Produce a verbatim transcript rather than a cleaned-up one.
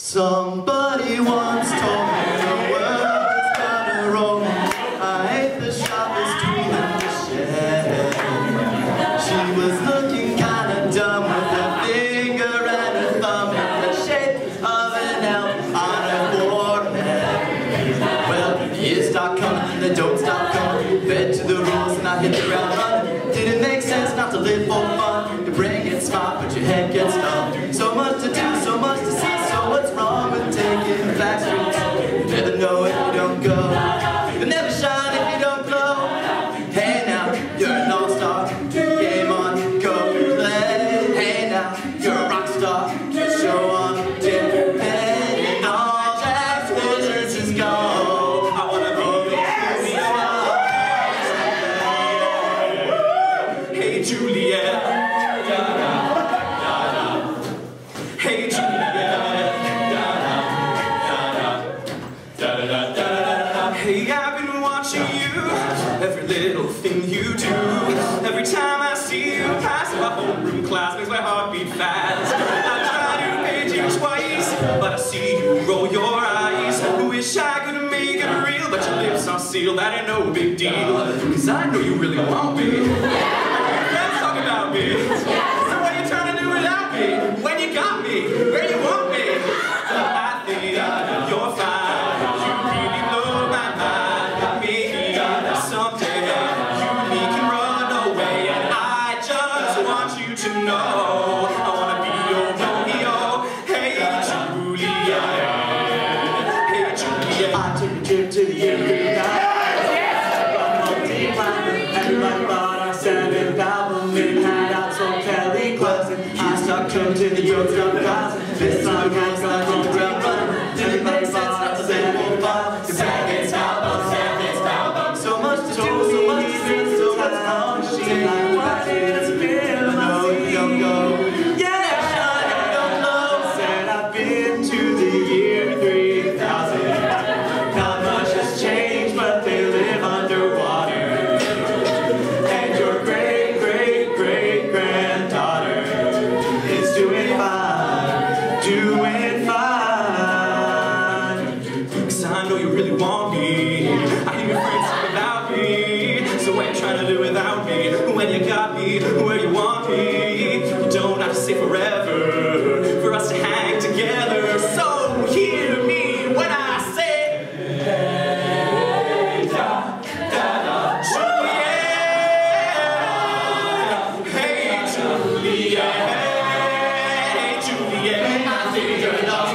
Somebody once told me the world was gonna roll. I ate the sharpest tweet in the shed. She was looking kinda dumb with a finger and a thumb in the shape of an L on her forehead. Well, the years start coming and they don't stop coming. Fed to the rules and I hit the ground running. Didn't make sense not to live for fun. Your brain gets smart but your head gets dumb. So much to do, so much to see. What's wrong with taking back streets? You never know if you don't go. You'll never shine if you don't glow. Hey now, you're an all-star. Game on, go play. Hey now, you're a rock star. Show on, dip, and all that glitters is gone. I wanna be your Hey Juliet. Hey Juliet. Hey, I've been watching you, every little thing you do. Every time I see you pass my homeroom class makes my heart beat fast. I try to page you twice, but I see you roll your eyes. Wish I could make it real, but your lips are sealed. That ain't no big deal, cause I know you really want me. Let's talk about me. So what are you trying to do without me? When you got me, where you want me? I think you're fine. To know, I wanna be your Romeo. Hey Juliet, hey Juliet. I took a trip to the Ephlats. Everybody bought our seventh album. It had out so Kelly closing. I stuck to the jokes of guys. This song has gone on ground running. Everybody bought our seventh album. The seventh album, seventh album. So much to do, so much to do, so much wrong. She like what it's been. Don't go. Yeah, shine, don't glow. Said I've been to the year three thousand. Not much has changed, but they live underwater. And your great, great, great granddaughter is doing fine, doing fine. Cause I know you really want me. I hear your friends talk about me. So what you trying to do without me? When you got me, where you want me? You don't have to stay forever for us to hang together. So hear me when I say, hey, da, da, da, Juliet. Hey, Juliet. Hey, Juliet. I think you're lost.